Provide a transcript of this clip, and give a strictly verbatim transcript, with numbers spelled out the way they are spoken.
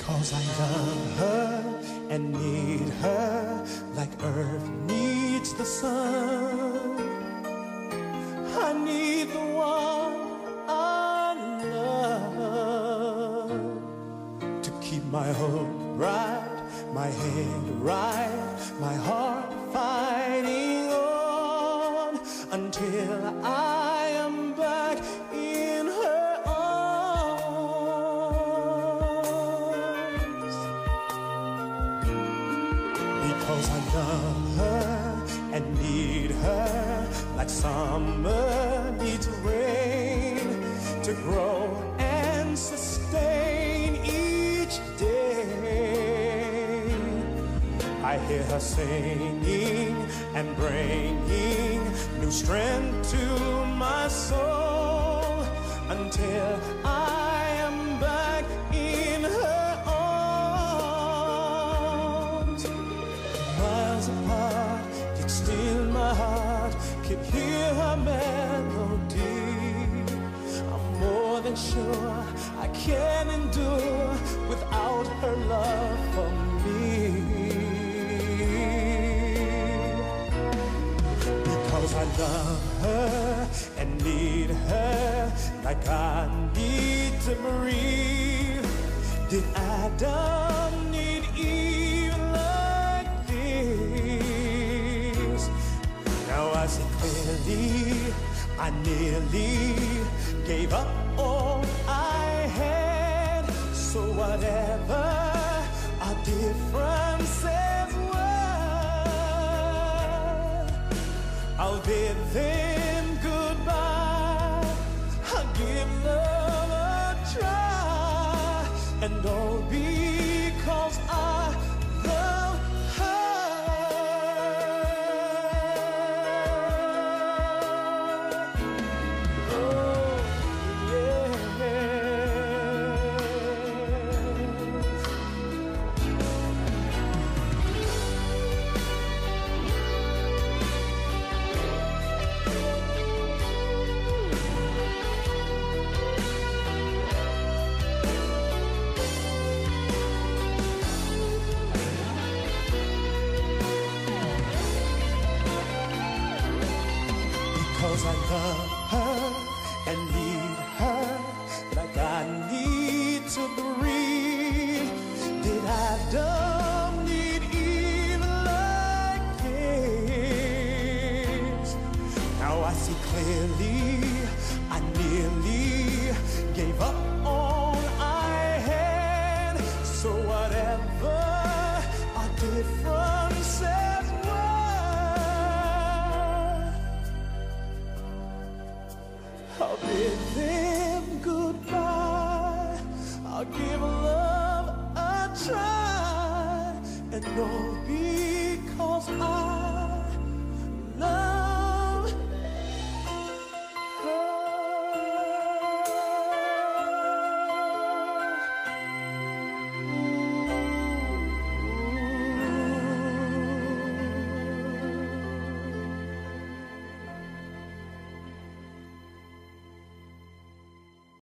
Because I love her and need her like earth needs the sun. I need the one I love to keep my hope bright, my head right, my heart fighting on until I am back in her arms. Because I love her and need her like summer needs rain to grow and sustain each day. I hear her singing and bringing new strength to my soul until I am back in her arms. Miles apart, yet still my heart can hear her melody. I'm more than sure I can endure without her love for me. Because I love her and need her like I need to breathe. Did Adam need Eve like this? Now I see clearly, I nearly gave up all I had. So whatever our differences were, I'll bid them goodbye. I'll give love a try, and all because I love her. Oh, yeah. Because I love her and need her like I need to breathe. Did Adam need Eve like this? Now I see clearly, I nearly gave up all I had. So whatever our differences were, I'll bid them goodbye. I'll give love a try, and all because I